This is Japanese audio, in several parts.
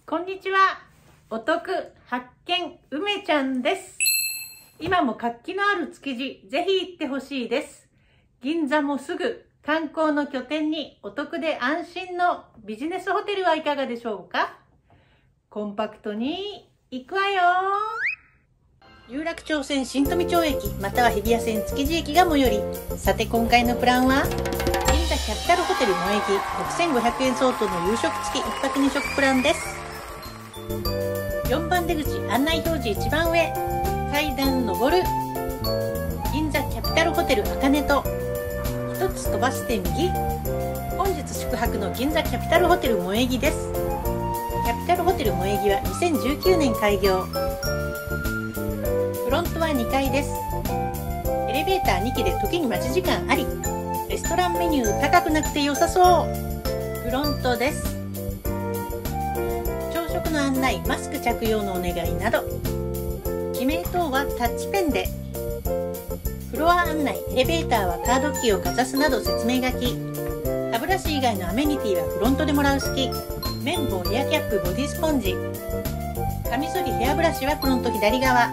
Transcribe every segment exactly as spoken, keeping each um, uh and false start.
こんにちは。お得発見梅ちゃんです。今も活気のある築地、ぜひ行ってほしいです。銀座もすぐ観光の拠点にお得で安心のビジネスホテルはいかがでしょうか。コンパクトに行くわよ。有楽町線新富町駅または日比谷線築地駅が最寄り。さて今回のプランは銀座キャピタルホテル萌駅ろくせんごひゃくえん相当の夕食付きいっぱくにしょくプランです。よんばん出口案内表示一番上、階段上る銀座キャピタルホテル茜とひとつ飛ばして右、本日宿泊の銀座キャピタルホテル萌駅です。キャピタルホテル萌駅はにせんじゅうきゅうねん開業。フロントはにかいです。エレベーターにきで時に待ち時間あり。レストランメニュー高くなくて良さそう。フロントです。朝食の案内、マスク着用のお願いなど、記名等はタッチペンで。フロア案内、エレベーターはカードキーをかざすなど説明書き。歯ブラシ以外のアメニティはフロントでもらう式。綿棒、ヘアキャップ、ボディスポンジ。カミソリ、ヘアブラシはフロント左側。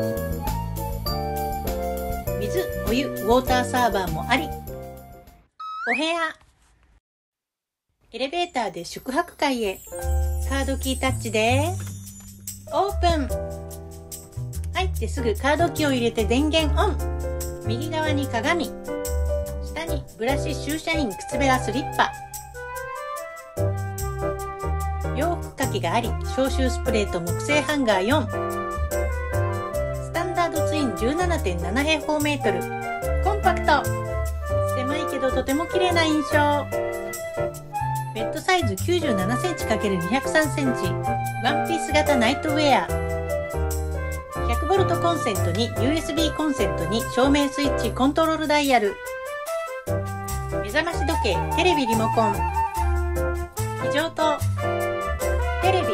水、お湯、ウォーターサーバーもあり。お部屋。エレベーターで宿泊階へ。カードキータッチでオープン。入ってすぐカードキーを入れて電源オン。右側に鏡、下にブラシ、シューシャイン、靴べら、スリッパ。洋服掛けがあり、消臭スプレーと木製ハンガーよん。スタンダードツイン じゅうななてんなな 平方メートル。コンパクト。狭いけどとても綺麗な印象。ベッドサイズ きゅうじゅうななセンチ×にひゃくさんセンチ。ワンピース型ナイトウェア。ひゃくボルトコンセントに ユーエスビー コンセントに照明スイッチ、コントロールダイヤル。目覚まし時計、テレビ、リモコン。非常灯、テレビ。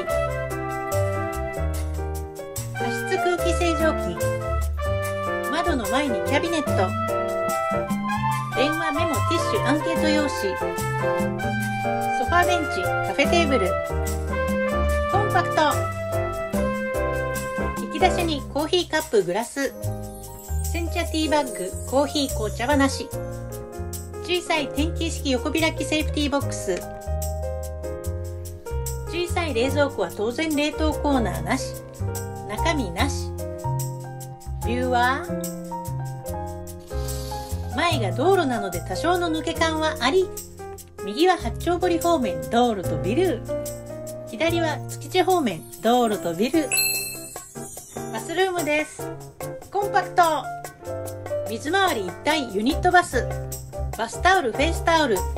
加湿空気清浄機。窓の前にキャビネット。電話、メモ、ティッシュ、アンケート用紙。ソファーベンチ、カフェテーブル。コンパクト。引き出しにコーヒーカップ、グラス。煎茶ティーバッグ、コーヒー、紅茶はなし。小さい転機式横開きセーフティーボックス。小さい冷蔵庫は当然冷凍コーナーなし。中身なし。ビューは前が道路なので多少の抜け感はあり。右は八丁堀方面、道路とビル。左は築地方面、道路とビル。バスルームです。コンパクト。水回り一体ユニットバス。バスタオル、フェイスタオル。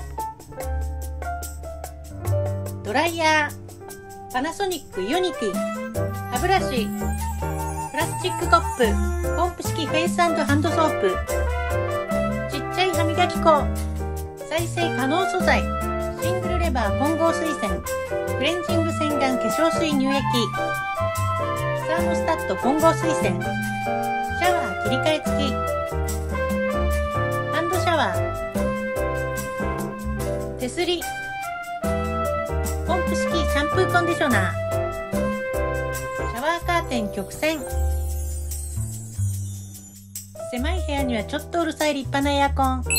ドライヤー。パナソニックイオニティ。歯ブラシ。プラスチックコップ。ポンプ式フェイス&ハンドソープ。ちっちゃい歯磨き粉。再生可能素材。シングルレバー混合水栓。クレンジング洗顔化粧水乳液。サーモスタット混合水栓。シャワー切り替え付き。ハンドシャワー。手すり。ポンプ式シャンプーコンディショナー。シャワーカーテン曲線。狭い部屋にはちょっとうるさい立派なエアコン。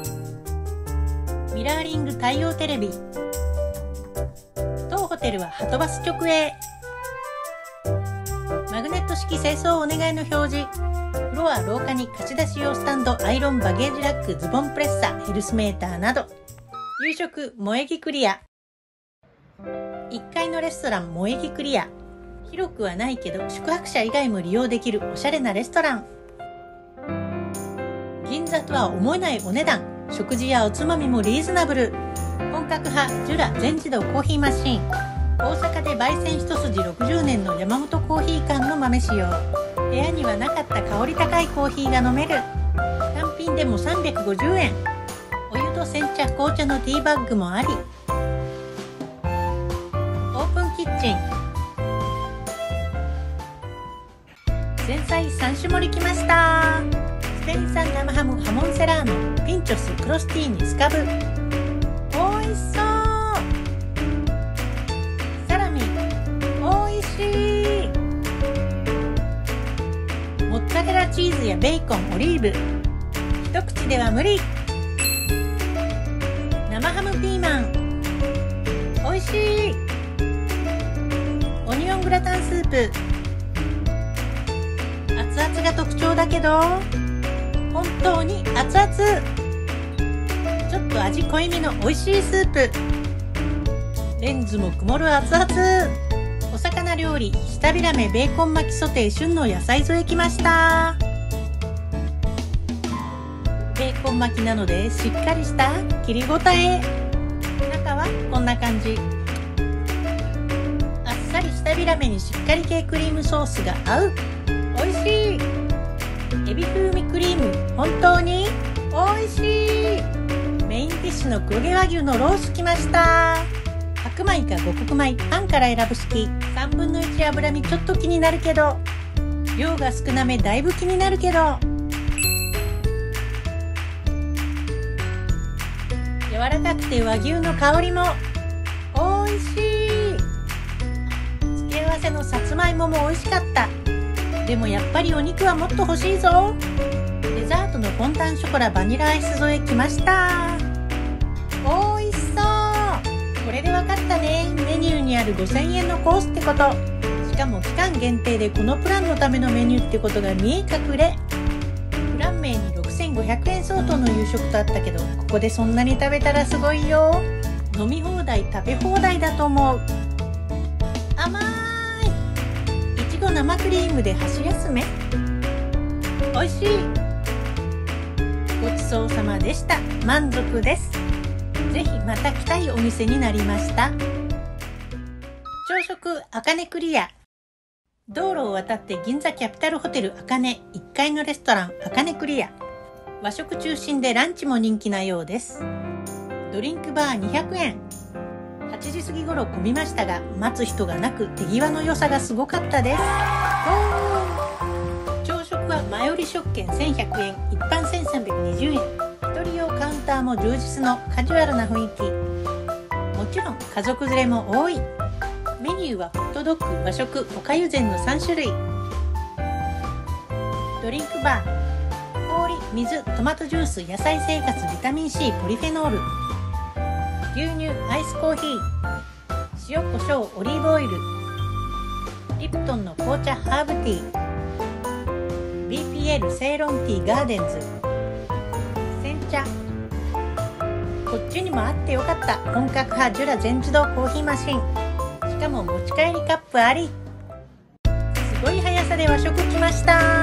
ミラーリング対応テレビ。当ホテルははとバス直営。マグネット式清掃お願いの表示。フロア廊下に貸し出し用スタンド、アイロン、バゲージラック、ズボンプレッサー、ヘルスメーターなど。夕食萌駅クリア。いっかいのレストラン萌駅クリア。広くはないけど宿泊者以外も利用できるおしゃれなレストラン。銀座とは思えないお値段。食事やおつまみもリーズナブル。本格派ジュラ全自動コーヒーマシーン。大阪で焙煎一筋ろくじゅうねんの山本コーヒー館の豆使用。部屋にはなかった香り高いコーヒーが飲める。単品でもさんびゃくごじゅうえん。お湯と煎茶紅茶のティーバッグもあり。オープンキッチン。前菜さん種盛りきました。スペイン産生ハム、ハモンセラーノ、ピンチョス、クロスティーニ、スカブ。おいしそう。サラミ、 チーズやベーコン、オリーブ、一口では無理。生ハムピーマン、おいしい。オニオングラタンスープ、熱々が特徴だけど本当に熱々。ちょっと味濃いめの美味しいスープ。レンズも曇る熱々。お魚料理、舌ビラメベーコン巻きソテー、旬の野菜添えきました。ベーコン巻きなのでしっかりした切り応え。中はこんな感じ。あっさりしたビラメにしっかり系クリームソースが合う。おいしい。エビ風味クリーム、本当においしい。メインディッシュの黒毛和牛のロースきました。白米か五穀米、パンから選ぶ式。さんぶんのいち脂身ちょっと気になるけど、量が少なめだいぶ気になるけど、柔らかくて和牛の香りもおいしい。付け合わせのさつまいもも美味しかった。でもやっぱりお肉はもっと欲しいぞ。デザートのフォンタンショコラバニラアイス添えきました。おいしそう。これで分かったね。メニューにあるごせんえんのコースってこと。しかも期間限定でこのプランのためのメニューってことが見え隠れ。プラン名にろくせんごひゃくえん相当の夕食とあったけど、ここでそんなに食べたらすごいよ。飲み放題食べ放題だと思う。甘い。いちご生クリームで箸休め。おいしい。ごちそうさまでした。満足です。ぜひまた来たいお店になりました。朝食あかねクリア。道路を渡って銀座キャピタルホテルあかねいっかいのレストランあかねクリア。和食中心でランチも人気なようです。ドリンクバーにひゃくえん。はちじ過ぎ頃混みましたが、待つ人がなく手際の良さがすごかったです。朝食は前売り食券せんひゃくえん、一般せんさんびゃくにじゅうえん。一人用カウンターも充実のカジュアルな雰囲気。もちろん家族連れも多い。メニューはホットドッグ、和食、おかゆ膳のさん種類。ドリンクバー、氷、水、トマトジュース、野菜生活、ビタミン C、ポリフェノール。牛乳、アイスコーヒー、塩コショウ、オリーブオイル。リプトンの紅茶ハーブティー。 ビーピーエル セイロンティーガーデンズ。煎茶。こっちにもあってよかった。本格派ジュラ全自動コーヒーマシン。しかも持ち帰りカップあり。すごい速さで和食来ました。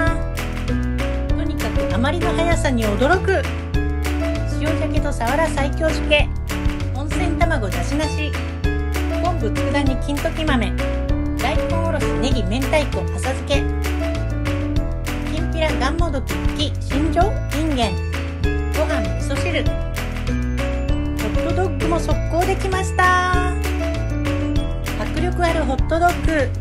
とにかくあまりの速さに驚く。塩鮭とさわら最強漬け、温泉卵だしなし、昆布佃煮金時豆、大根おろしネギ明太子浅漬け、きんぴらがんもどきき新庄いんげん、ご飯味噌汁。ホットドッグも速攻できました。迫力あるホットドッグ。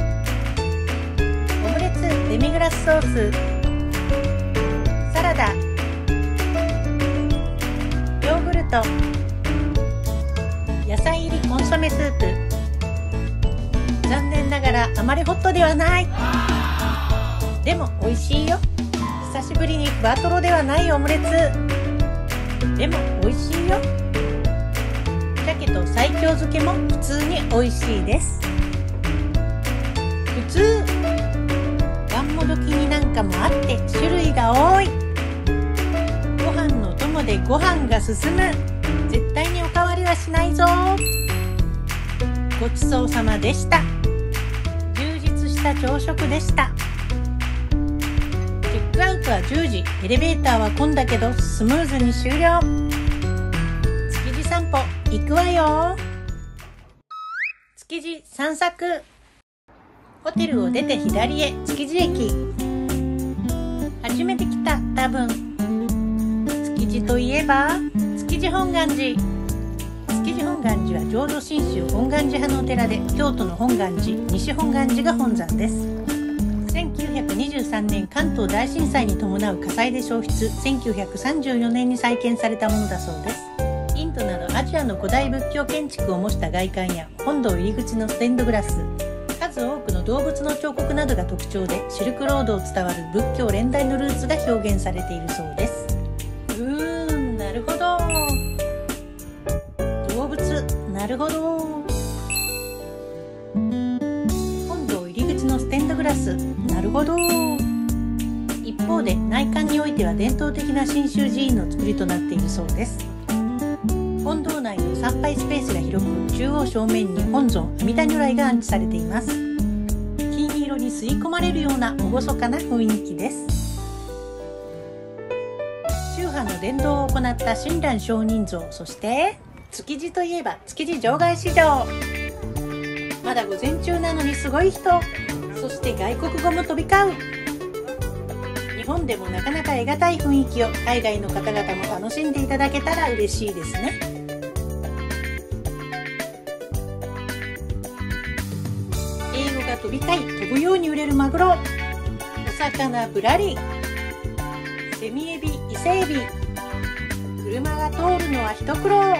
オムレツ、デミグラスソース、サラダ、ヨーグルト、野菜入りコンソメスープ。残念ながらあまりホットではない。でも美味しいよ。久しぶりにふわとろではないオムレツ。でも美味しいよ。鮭と西京漬けも普通に美味しいです。普通。がんもどきになんかもあって種類が多い。ご飯の友でご飯が進む。絶対におかわりはしないぞ。ごちそうさまでした。充実した朝食でした。チェックアウトはじゅうじ。エレベーターは混んだけどスムーズに終了。築地散歩行くわよ。築地散策。ホテルを出て左へ築地駅。初めて来た多分。築地といえば築地本願寺。築地本願寺は浄土真宗本願寺派のお寺で、京都の本願寺、西本願寺が本山です。せんきゅうひゃくにじゅうさんねん関東大震災に伴う火災で焼失、せんきゅうひゃくさんじゅうよねんに再建されたものだそうです。インドなどアジアの古代仏教建築を模した外観や本堂入り口のステンドグラス、数多くのの動物の彫刻などが特徴で、シルクロードを伝わる仏教連代のルーツが表現されているそうです。うーん、なるほど。動物、なるほど。本堂入り口のステンドグラス、なるほど。一方で内観においては伝統的な真宗寺院の作りとなっているそうです。本堂内の参拝スペースが広く、中央正面に本尊阿弥陀如来が安置されています。金色に吸い込まれるような厳かな雰囲気です。宗派の伝道を行った親鸞上人像、そして築地といえば築地場外市場。まだ午前中なのにすごい人、そして外国語も飛び交う。日本でもなかなか得難い雰囲気を海外の方々も楽しんでいただけたら嬉しいですね。英語が飛び交い、飛ぶように売れるマグロ、お魚ぶらり、セミエビ、伊勢エビ、車が通るのは一苦労。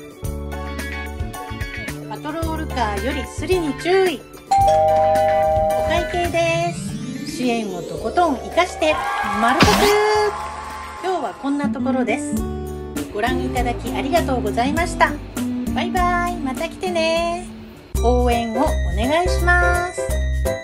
パトロールカーよりスリに注意。お会計です。支援をとことん生かして丸得。今日はこんなところです。ご覧いただきありがとうございました。バイバイ、また来てね。応援をお願いします。